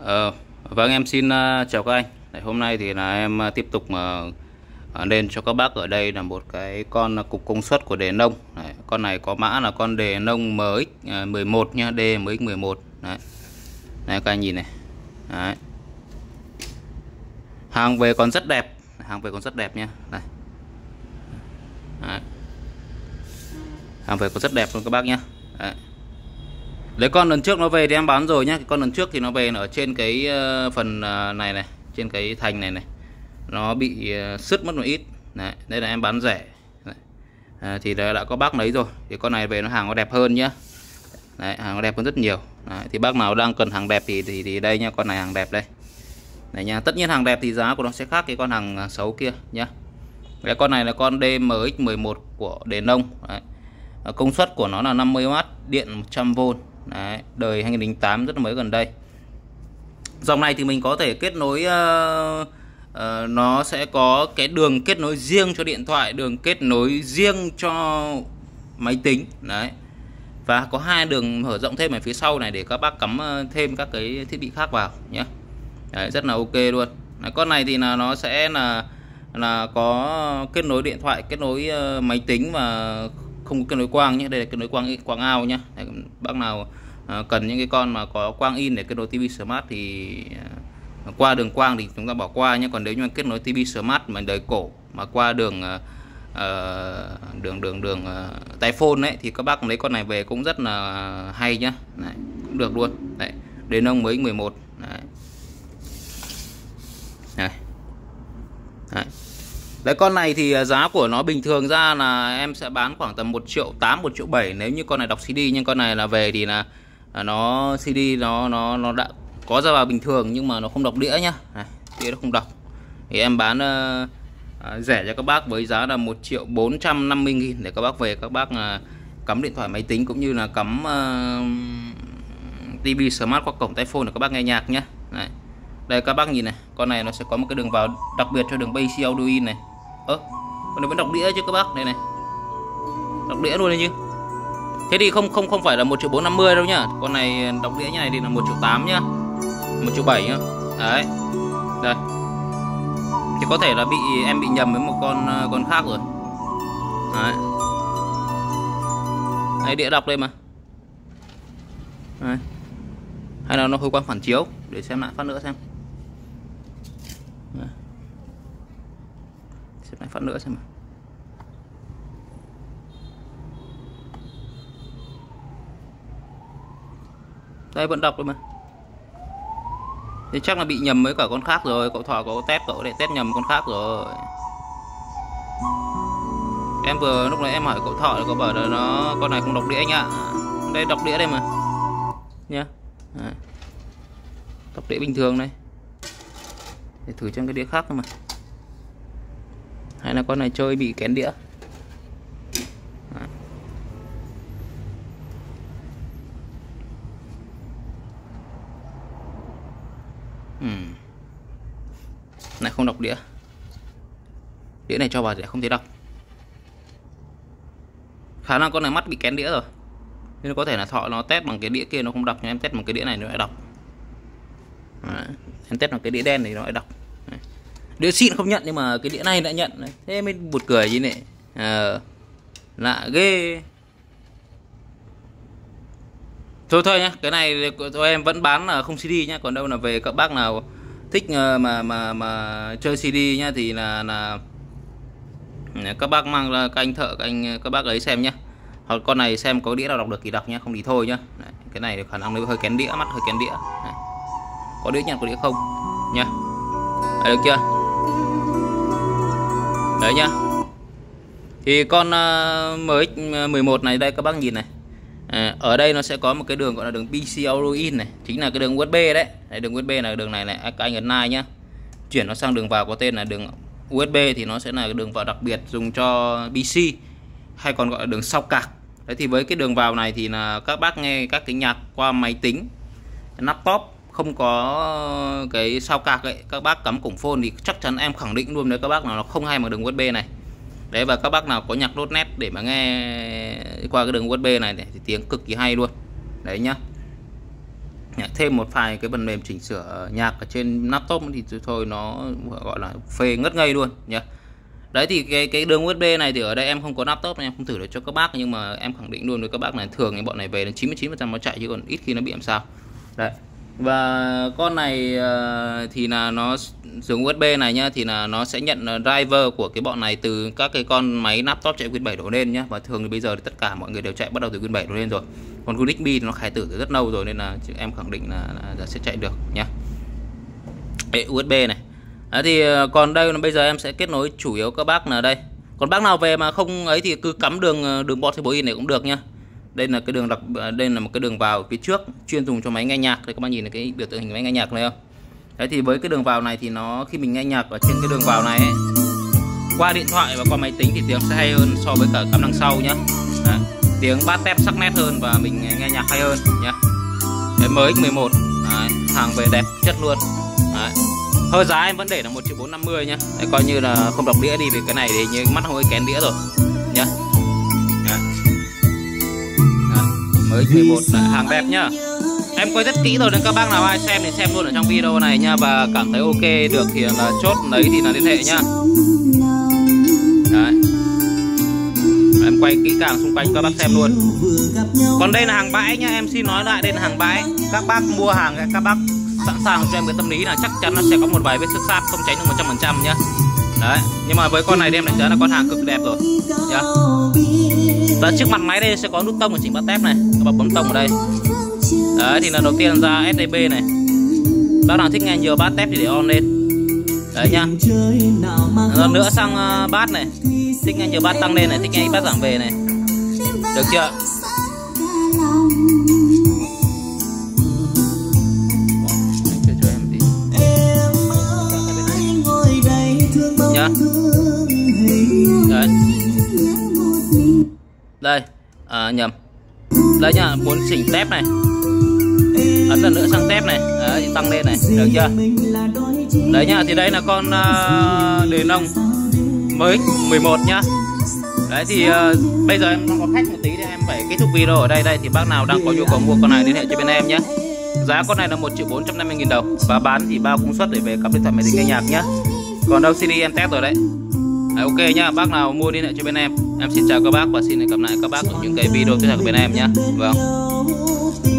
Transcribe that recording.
Vâng, em xin chào các anh. Đấy, hôm nay thì là em tiếp tục lên cho các bác ở đây là một cái con cục công suất của đề nông. Đấy, con này có mã là con đề nông MX11 nha, DMX11. Đấy. Đây các anh nhìn này. Đấy. Hàng về còn rất đẹp, nha. Đây. Đấy. Hàng về còn rất đẹp luôn các bác nhé. Đấy. Lấy con lần trước nó về thì em bán rồi nhá. Cái con lần trước thì nó về ở trên cái phần này này, trên cái thành này này, nó bị sứt mất một ít. Đấy, đây là em bán rẻ. Thì đã có bác lấy rồi. Thì con này về nó hàng nó đẹp hơn nhá. Đấy, hàng nó đẹp hơn rất nhiều. Đấy, thì bác nào đang cần hàng đẹp thì đây nha, con này hàng đẹp đây. Đấy nha, tất nhiên hàng đẹp thì giá của nó sẽ khác cái con hàng xấu kia nhá. Cái con này là con DMX11 của đề nông. Đấy. Công suất của nó là 50W, điện 100V. Đấy, đời 2008 rất là mới gần đây. Dòng này thì mình có thể kết nối nó sẽ có cái đường kết nối riêng cho điện thoại, đường kết nối riêng cho máy tính. Đấy. Và có hai đường mở rộng thêm ở phía sau này để các bác cắm thêm các cái thiết bị khác vào nhé. Đấy, rất là ok luôn. Đấy, con này thì là nó sẽ là có kết nối điện thoại, kết nối máy tính và không có kết nối quang nhé. Đây là kết nối quang out nhé. Đấy, bác nào cần những cái con mà có quang in để kết nối TV Smart thì qua đường quang thì chúng ta bỏ qua nhé. Còn nếu như kết nối TV Smart mà đời cổ mà qua đường tai phone ấy thì các bác lấy con này về cũng rất là hay nhá. Đấy, cũng được luôn. Đấy, đề nông mới 11. Đấy. Đấy. Đấy. Đấy, con này thì giá của nó bình thường ra là em sẽ bán khoảng tầm 1.800.000, 1.700.000 nếu như con này đọc CD. Nhưng con này là về thì là nó CD nó đã có ra vào bình thường nhưng mà nó không đọc đĩa nhá. Này, đĩa nó không đọc. Thì em bán rẻ cho các bác với giá là 1.450.000 để các bác về các bác cắm điện thoại máy tính cũng như là cắm TV Smart qua cổng tai phone để các bác nghe nhạc nhé. Đấy. Đây các bác nhìn này, con này nó sẽ có một cái đường vào đặc biệt cho đường Basic Audio In này. Con này vẫn đọc đĩa chứ các bác, đây này. Đọc đĩa luôn đấy chứ. Thế thì không phải là 1.450.000 đâu nhá. Con này đọc đĩa như này thì là 1.800.000 nhá. 1.700.000 nhá. Đấy. Đây. Thì có thể là em bị nhầm với một con khác rồi. Đấy. Đấy, đĩa đọc đây mà. Đấy. Hay là nó hơi quang phản chiếu, để xem lại phát nữa xem. Đấy. Xem lại phát nữa xem. Đây vẫn đọc rồi mà. Thì chắc là bị nhầm với cả con khác rồi. Cậu Thọ có cậu để test nhầm con khác rồi. Em vừa lúc nãy em hỏi cậu Thọ thì cậu bảo là con này không đọc đĩa anh ạ. Đây đọc đĩa đây mà nhá. Đọc đĩa bình thường đây. Để thử trong cái đĩa khác thôi mà. Hay là con này chơi bị kén đĩa. Này không đọc đĩa. Đĩa này cho vào thì không thể đọc. Khả năng con này mắt bị kén đĩa rồi. Nên có thể là Thọ nó test bằng cái đĩa kia nó không đọc, nhưng em test bằng cái đĩa này nó lại đọc. Đấy. Em test bằng cái đĩa đen này nó lại đọc. Đấy. Đĩa xịn không nhận nhưng mà cái đĩa này đã nhận. Đấy. Thế mới buồn cười gì này. Lạ ghê. Thôi nhá, cái này thôi em vẫn bán là không CD nhá, còn đâu là về các bác nào thích mà chơi CD nhá thì là các bác mang ra các anh thợ các bác ấy xem nhá. Hoặc con này xem có đĩa nào đọc được thì đọc nhá, không thì thôi nhá. Đấy, cái này khả năng nó hơi kén đĩa, mắt hơi kén đĩa. Đấy. Có đĩa nhận có đĩa không nhá. Đấy, được chưa? Đấy nhá. Thì con MX11 này đây các bác nhìn này. Ở đây nó sẽ có một cái đường gọi là đường PC Audio In này, chính là cái đường USB đấy. Đấy, đường USB là đường này này, các anh ấn này nhá. Chuyển nó sang đường vào có tên là đường USB thì nó sẽ là cái đường vào đặc biệt dùng cho PC hay còn gọi là đường sau cạc. Đấy, thì với cái đường vào này thì là các bác nghe các cái nhạc qua máy tính, laptop không có cái sau cạc ấy, các bác cắm cổng phone thì chắc chắn em khẳng định luôn đấy các bác là nó không hay bằng đường USB này. Đấy, và các bác nào có nhạc .net để mà nghe qua cái đường USB này thì tiếng cực kỳ hay luôn. Đấy nhá. thêm một vài cái phần mềm chỉnh sửa nhạc ở trên laptop thì thôi nó gọi là phê ngất ngây luôn nhá. Đấy thì cái đường USB này thì ở đây em không có laptop nên em không thử được cho các bác, nhưng mà em khẳng định luôn với các bác này thường cái bọn này về đến 99% nó chạy chứ còn ít khi nó bị làm sao. Đấy. Và con này thì là nó dùng USB này nhá, thì là nó sẽ nhận driver của cái bọn này từ các cái con máy laptop chạy Win 7 đổ lên nhá. Và thường thì bây giờ thì tất cả mọi người đều chạy bắt đầu từ Win 7 đổ lên rồi. Còn con Zigbee thì nó khai tử từ rất lâu rồi nên là em khẳng định là sẽ chạy được nhá. Đấy, USB này. Đấy thì còn đây là bây giờ em sẽ kết nối chủ yếu các bác là đây. Còn bác nào về mà không ấy thì cứ cắm đường bot 4 in này cũng được nhá. Đây là cái đường đây là một cái đường vào phía trước chuyên dùng cho máy nghe nhạc. Đây các bạn nhìn thấy cái biểu tượng hình máy nghe nhạc này không? Đấy thì với cái đường vào này thì nó khi mình nghe nhạc ở trên cái đường vào này ấy, qua điện thoại và qua máy tính thì tiếng sẽ hay hơn so với cả cắm đằng sau nhá. Đấy, tiếng bass tép sắc nét hơn và mình nghe nhạc hay hơn nhá. Đấy, MX11 đấy, hàng về đẹp chất luôn. Đấy. Thôi giá em vẫn để là 1.450.000 nhá. Đấy, coi như là không đọc đĩa đi vì cái này thì như mắt hơi kén đĩa rồi nhá. MX11 hàng đẹp nhá. Em quay rất kỹ rồi nên các bác nào ai xem thì xem luôn ở trong video này nha, và cảm thấy ok được thì là chốt lấy thì là liên hệ nhá. Đấy. Em quay kỹ càng xung quanh các bác xem luôn. Còn đây là hàng bãi nhá, em xin nói lại đây là hàng bãi. Các bác mua hàng các bác sẵn sàng cho em cái tâm lý là chắc chắn nó sẽ có một vài vết xước sát, không tránh được 100% nhá. Đấy, nhưng mà với con này em đánh giá là con hàng cực đẹp rồi nhá. Và trước mặt máy đây sẽ có nút tông của chỉnh bass tép này, các bạn bấm tông ở đây. Đấy thì là đầu tiên ra SDB này. Bác nào thích nghe nhiều bass tép thì để on lên. Đấy nhá. Lần nữa sang bass này, thích nghe nhiều bass tăng lên này, thích nghe bass giảm về này. Được chưa? Nhá. Đấy. Đây, nhầm. Đây nhá, muốn chỉnh tép này. Ấn lần nữa sang tép này, đấy, tăng lên này, được chưa? Đấy nhá, thì đây là con đề nông mới 11 nhá. Đấy thì bây giờ em đang có khách một tí thì em phải kết thúc video ở đây. Đây thì bác nào đang có nhu cầu mua con này liên hệ cho bên em nhé. Giá con này là 1.450.000 đồng và bán thì bao công suất để về cặp điện thoại máy tính nghe nhạc nhá. Còn đâu CD em test rồi đấy. Ok nhá, bác nào mua liên hệ cho bên em. Em xin chào các bác và xin hẹn gặp lại các bác ở những cái video tiếp theo của bên em nhé. Vâng.